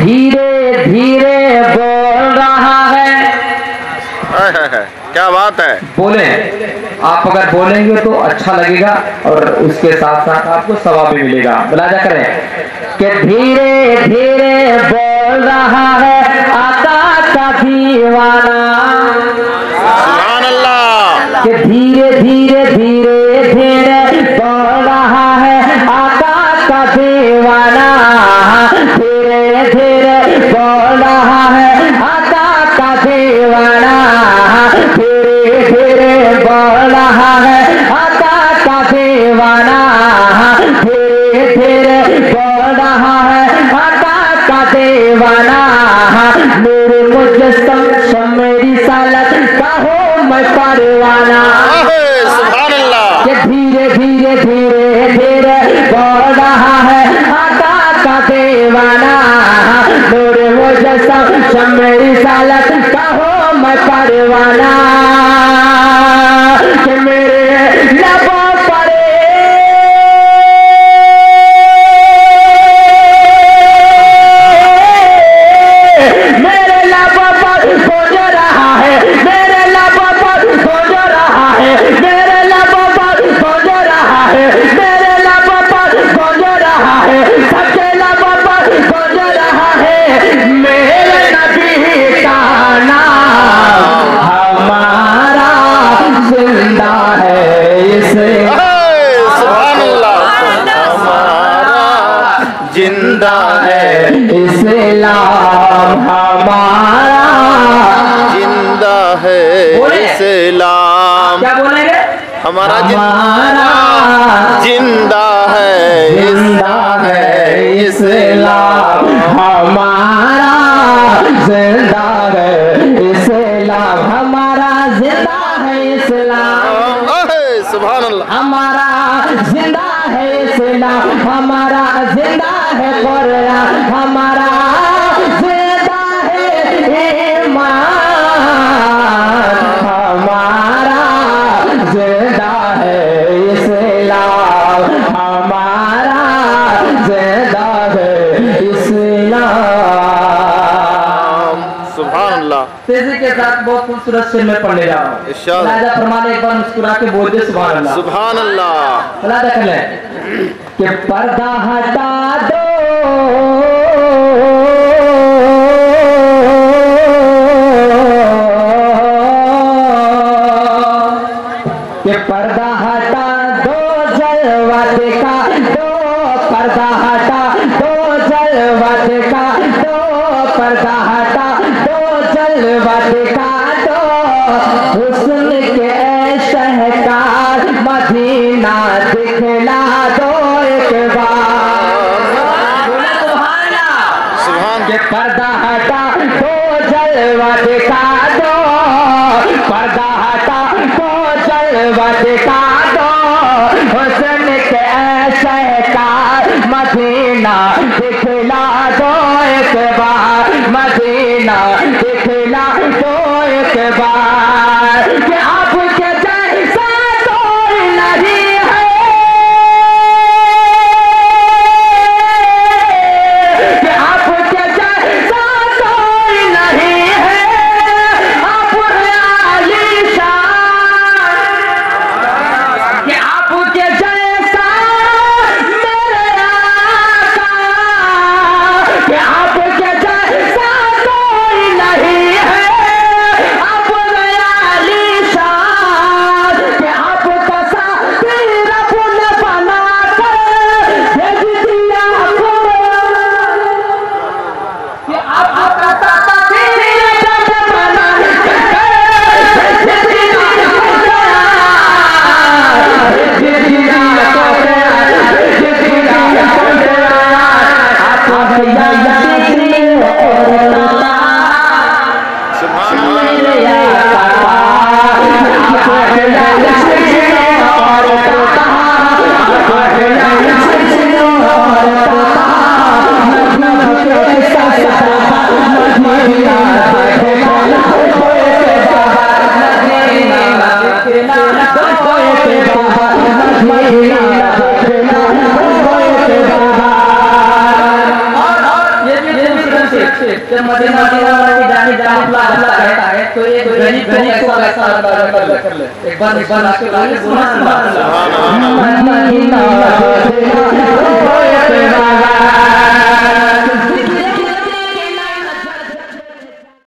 धीरे धीरे बोल रहा है। क्या बात है। बोले, आप अगर बोलेंगे तो अच्छा लगेगा और उसके साथ साथ आपको सवाब भी मिलेगा। बुलाजा करें कि धीरे धीरे बोल रहा है आका का दीवाना। सुभान अल्लाह। कि धीरे धीरे धीरे धीरे बोल रहा है आका का दीवाना। धीरे धीरे बोल रहा है आका का दीवाना। धीरे धीरे बोल रहा है आका का दीवाना। धीरे धीरे बोल रहा है आका का दीवाना। मेरे मुजस्सम मेरी सालत का हो मैं परवाना। सुभान अल्लाह। कि धीरे धीरे धीरे धीरे बोल रहा है आका का दीवाना। मेरे मुजस्सम मेरी सालत का हो मैं परवाना। कि मेरे लबों पर मेरे लबों पर खोज रहा है। मेरे लबों पर खोज रहा है। मेरे लबों पर खोज रहा है। मेरे लबों पर खोज रहा है। सबके लबों पर खोज रहा है। मेरे नबी का नाम हमारा जिंदा है इसे। सुभान अल्लाह। हमारा जिंदा है इस्लाम हमारा जिंदा है इस्लाम। क्या बोलेंगे? हमारा हमारा जिंदा है इस्लाम हमारा जिंदा है इस्लाम। हमारा जिंदा है इस्लाम। सुभान अल्लाह। हमारा जिंदा है इस्लाम। हमारा जिंदा है कुरान। हमारा जिंदा है ईमान। हमारा जिंदा है इस्लाम। हमारा जिंदा है इस्लाम। सुभान अल्लाह। तेजी के साथ बहुत खूबसूरत शेर में पढ़ने जा रहा हूँ। इरशाद। राजा फरमाने एक बार मुस्कुरा के बोल दे सुभान अल्लाह। सुभान अल्लाह। राजा कर ले कि पर्दा हटा दो कि पर्दा हटा दो जलवा दिखा दो। पर्दा हटा दो जलवा दिखा दो। पर्दा हटा दो जलवा दिखा दो। हुस्न के शहकार मदीना दिखला दो एक बार। सुभान। कि पर्दा हटा दो जलवा दिखा दो। पर्दा हटा दो जलवा दिखा दो। हुस्न के शहकार मदीना दिखला दो एक बार। मदीना दिखला दो एक बार। कि आपके जैसा कोई नहीं है। कि आपके जैसा कोई नहीं है। आप आलीशान। कि आपके जैसा मेरे आका जब मदीना वाला की जाने कहता है तो ये गरीब को कैसा कर ले। एक बार आपके बोला सुभान अल्लाह।